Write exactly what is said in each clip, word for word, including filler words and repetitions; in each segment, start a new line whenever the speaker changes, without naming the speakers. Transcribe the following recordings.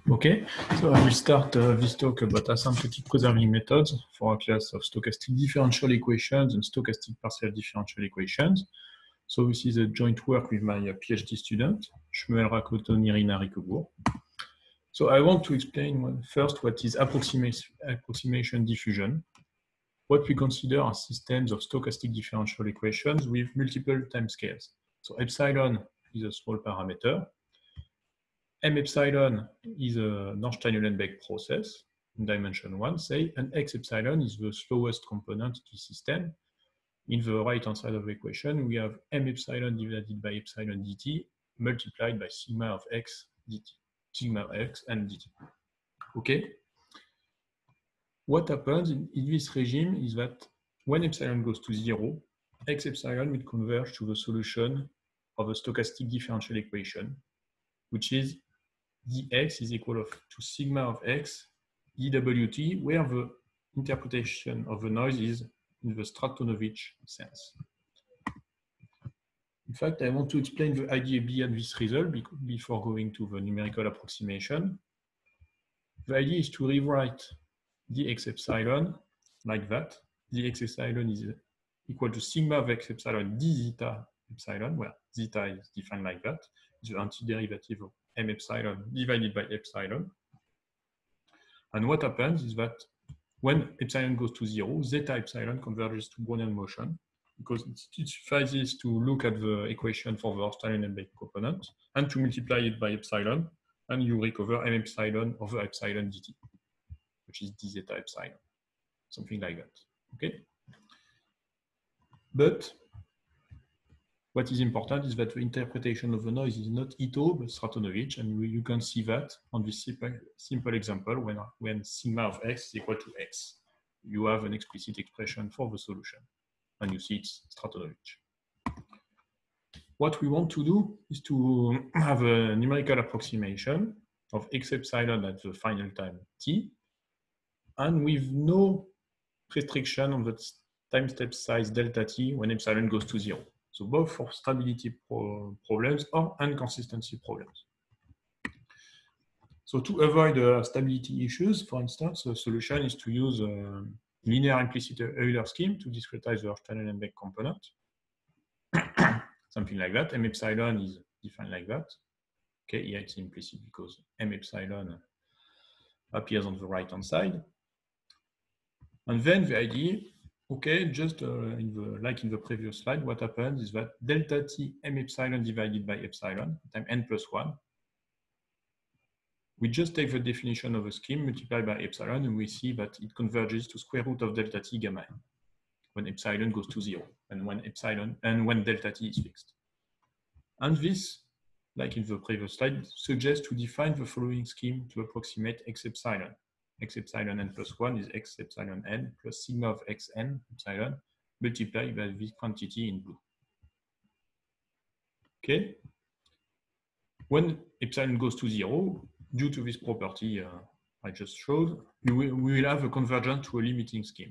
Okay, so I will start uh, this talk about asymptotic preserving methods for a class of stochastic differential equations and stochastic partial differential equations. So this is a joint work with my uh, PhD student, Shmuel Rakoton, Irina Riccobourg. So I want to explain first what is approximation, approximation diffusion, what we consider as systems of stochastic differential equations with multiple timescales. So epsilon is a small parameter. M epsilon is a Norstein-Uhlenbeck process in dimension one, say, and X epsilon is the slowest component of the system. In the right-hand side of the equation, we have M epsilon divided by epsilon dt multiplied by sigma of X dt, sigma of X and dt. Okay? What happens in, in this regime is that when epsilon goes to zero, X epsilon will converge to the solution of a stochastic differential equation, which is dx is equal of, to sigma of x dwt, where the interpretation of the noise is in the Stratonovich sense. In fact, I want to explain the idea behind this result before going to the numerical approximation. The idea is to rewrite dx epsilon like that. Dx epsilon is equal to sigma of x epsilon d zeta epsilon, where zeta is defined like that. It's the antiderivative of m epsilon divided by epsilon. And what happens is that when epsilon goes to zero, zeta epsilon converges to Brownian motion, because it suffices to look at the equation for the Norstein-Uhlenbeck component and to multiply it by epsilon, and you recover m epsilon over epsilon dt, which is d zeta epsilon, something like that. Okay. But what is important is that the interpretation of the noise is not Ito, but Stratonovich, and you can see that on this simple, simple example when, when sigma of x is equal to x. You have an explicit expression for the solution, and you see it's Stratonovich. What we want to do is to have a numerical approximation of x epsilon at the final time t, and with no restriction on the time step size delta t when epsilon goes to zero. So both for stability pro problems or inconsistency problems. So to avoid uh, stability issues, for instance, the solution is to use a linear implicit Euler scheme to discretize the Norstein-Uhlenbeck component. Something like that. M epsilon is defined like that. Okay, here it's implicit because M epsilon appears on the right-hand side. And then the idea, okay, just uh, in the, like in the previous slide, what happens is that delta t m epsilon divided by epsilon times n plus one. We just take the definition of a scheme multiplied by epsilon, and we see that it converges to square root of delta t gamma n when epsilon goes to zero and when epsilon and when delta t is fixed. And this, like in the previous slide, suggests to define the following scheme to approximate x epsilon. X epsilon n plus one is x epsilon n plus sigma of xn epsilon multiplied by this quantity in blue. Okay. When epsilon goes to zero, due to this property uh, I just showed, we will, we will have a convergence to a limiting scheme,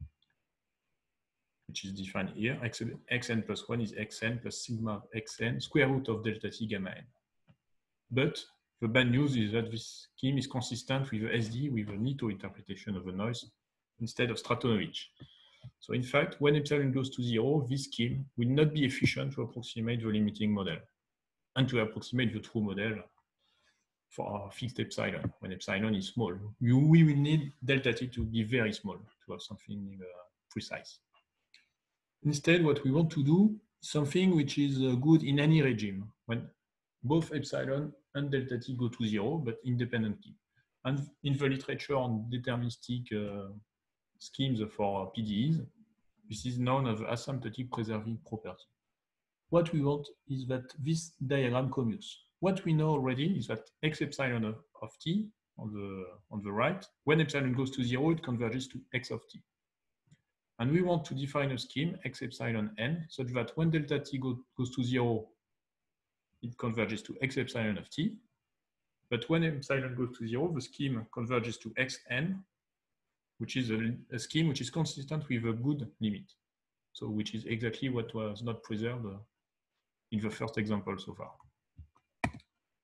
which is defined here. X, xn plus one is xn plus sigma of xn square root of delta t gamma n. But the bad news is that this scheme is consistent with the S D with an Ito interpretation of the noise instead of Stratonovich. So in fact, when epsilon goes to zero, this scheme will not be efficient to approximate the limiting model and to approximate the true model for fixed epsilon when epsilon is small. You, we will need delta t to be very small to have something uh, precise. Instead, what we want to do is something which is uh, good in any regime when both epsilon and delta t go to zero, but independently. And in the literature on deterministic uh, schemes for P D Es, this is known as the asymptotic preserving property. What we want is that this diagram commutes. What we know already is that x epsilon of, of t on the, on the right, when epsilon goes to zero, it converges to x of t. And we want to define a scheme, x epsilon n, such that when delta t go, goes to zero, it converges to x epsilon of t. But when epsilon goes to zero, the scheme converges to xn, which is a, a scheme which is consistent with a good limit. So which is exactly what was not preserved in the first example so far.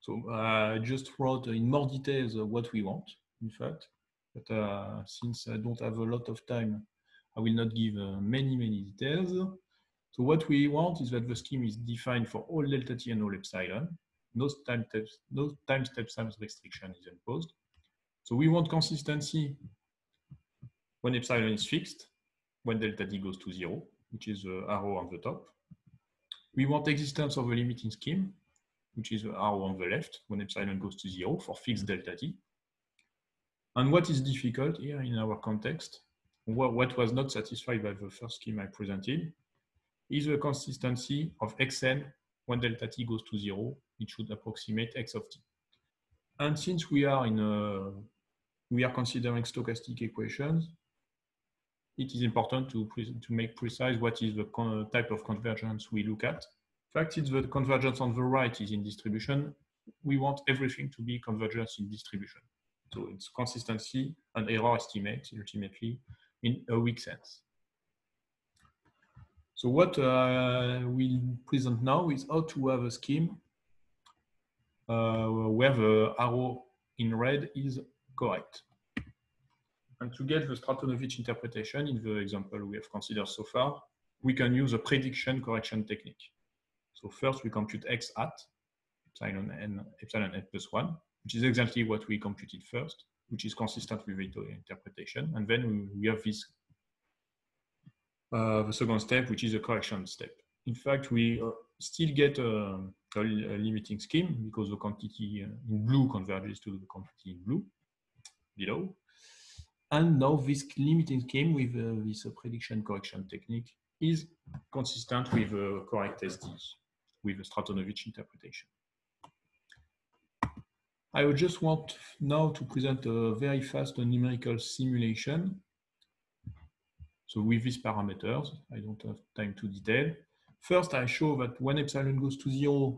So I just wrote in more details what we want, in fact. But uh, since I don't have a lot of time, I will not give uh, many, many details. So what we want is that the scheme is defined for all delta t and all epsilon. No time steps, no time step size restriction is imposed. So we want consistency when epsilon is fixed, when delta t goes to zero, which is the arrow on the top. We want existence of a limiting scheme, which is the arrow on the left, when epsilon goes to zero for fixed delta t. And what is difficult here in our context, what, what was not satisfied by the first scheme I presented, is the consistency of xn when delta t goes to zero. It should approximate x of t. And since we are in a, we are considering stochastic equations, it is important to, to make precise what is the type of convergence we look at. In fact, it's the convergence on the right is in distribution. We want everything to be convergence in distribution. So it's consistency and error estimate, ultimately, in a weak sense. So what uh, we'll present now is how to have a scheme uh, where the arrow in red is correct. And to get the Stratonovich interpretation in the example we have considered so far, we can use a prediction correction technique. So first we compute x hat, epsilon n, epsilon n plus one, which is exactly what we computed first, which is consistent with the interpretation. And then we, we have this, uh, the second step, which is a correction step. In fact, we uh, still get a, a, a limiting scheme because the quantity in blue converges to the quantity in blue below. And now this limiting scheme with uh, this uh, prediction correction technique is consistent with the uh, correct S Ds, with the Stratonovich interpretation. I would just want now to present a very fast numerical simulation. So with these parameters, I don't have time to detail. First, I show that when epsilon goes to zero,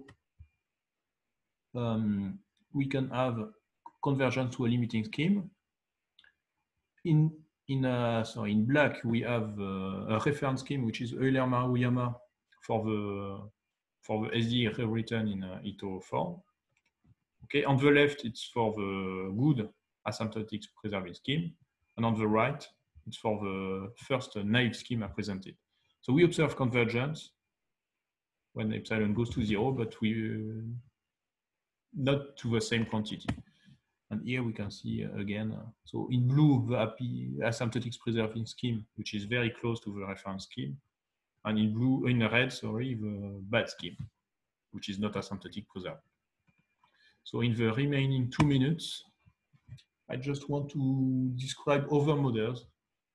um, we can have convergence to a limiting scheme. In in uh, sorry, in black, we have uh, a reference scheme which is Euler-Maruyama for the for the S D rewritten in uh, Ito form. Okay, on the left, it's for the good asymptotic preserving scheme, and on the right, it's for the first naive scheme I presented. So we observe convergence when epsilon goes to zero, but we uh, not to the same quantity. And here we can see uh, again, uh, so in blue, the happy asymptotic preserving scheme, which is very close to the reference scheme, and in blue, in red, sorry, the bad scheme, which is not asymptotic preserving. So in the remaining two minutes, I just want to describe other models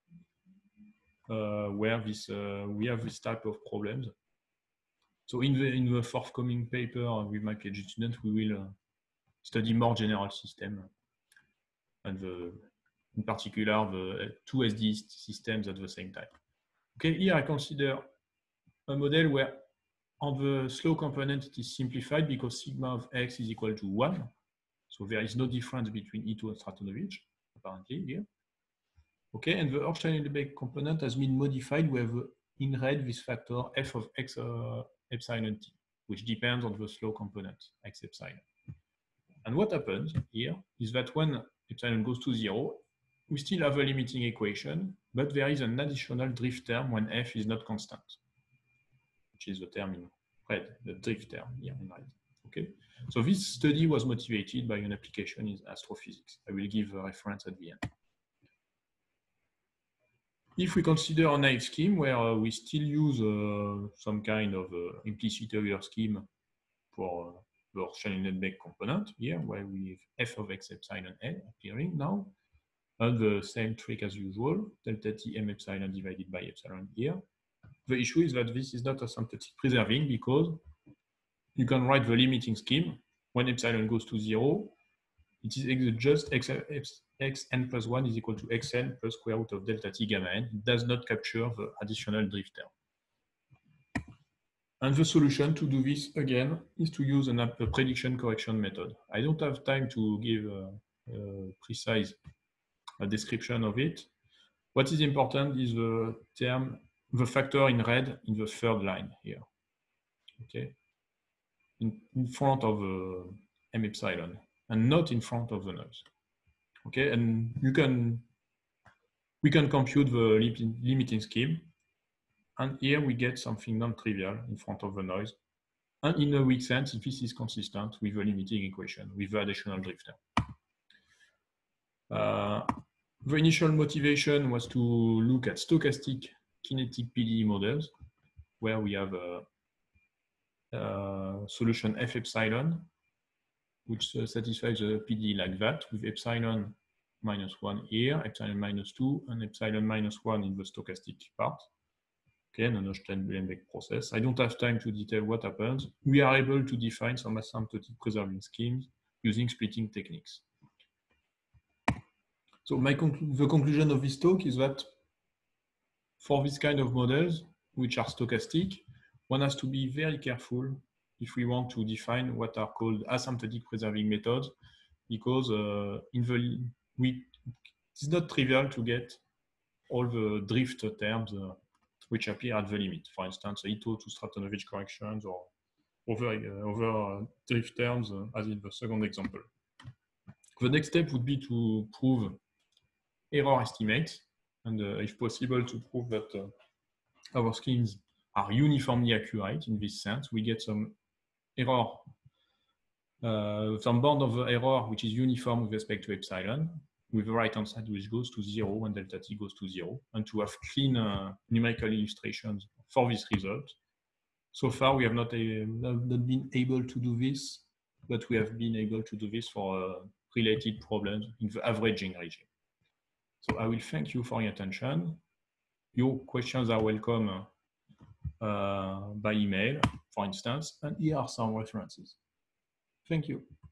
uh, where this uh, we have this type of problems. So in the in the forthcoming paper with my PhD student, we will uh, study more general system and the, in particular the two S D systems at the same time. Okay, here I consider a model where on the slow component it is simplified because sigma of x is equal to one. So there is no difference between E two and Stratonovich, apparently here. Okay, and the Ornstein-Lebesgue component has been modified. We have in red this factor f of x uh, epsilon t, which depends on the slow component, x epsilon. And what happens here is that when epsilon goes to zero, we still have a limiting equation, but there is an additional drift term when f is not constant, which is the term in red, the drift term here in red. Okay, so this study was motivated by an application in astrophysics. I will give a reference at the end. If we consider a naive scheme where uh, we still use uh, some kind of uh, implicit Euler scheme for uh, the Ornstein-Lebesgue component here, where we have f of x epsilon L appearing now, and the same trick as usual, delta t m epsilon divided by epsilon here. The issue is that this is not asymptotic preserving because you can write the limiting scheme when epsilon goes to zero. It is just x, x, xn plus one is equal to xn plus square root of delta t gamma n. It does not capture the additional drift term. And the solution to do this again is to use an, a prediction correction method. I don't have time to give a, a precise a description of it. What is important is the term, the factor in red in the third line here. Okay, in, in front of the M epsilon, and not in front of the noise. Okay, and you can, we can compute the limiting scheme, and here we get something non-trivial in front of the noise. And in a weak sense, if this is consistent with the limiting equation, with the additional drifter. Uh, the initial motivation was to look at stochastic kinetic P D E models, where we have a, a solution F epsilon, which uh, satisfies the P D E like that, with epsilon minus one here, epsilon minus two, and epsilon minus one in the stochastic part. Okay, an Einstein-Behlenbeck process. I don't have time to detail what happens. We are able to define some asymptotic preserving schemes using splitting techniques. So my conclu the conclusion of this talk is that for this kind of models, which are stochastic, one has to be very careful if we want to define what are called asymptotic preserving methods, because uh, in the we, it's not trivial to get all the drift terms uh, which appear at the limit. For instance, Ito to Stratonovich corrections or other, uh, other uh, drift terms, uh, as in the second example. The next step would be to prove error estimates, and uh, if possible, to prove that uh, our schemes are uniformly accurate in this sense. We get some error, uh, some bound of the error which is uniform with respect to epsilon, with the right-hand side which goes to zero when delta t goes to zero, and to have clean uh, numerical illustrations for this result. So far, we have not, a, not been able to do this, but we have been able to do this for uh, related problems in the averaging regime. So I will thank you for your attention. Your questions are welcome uh, by email, for instance, and here are some references. Thank you.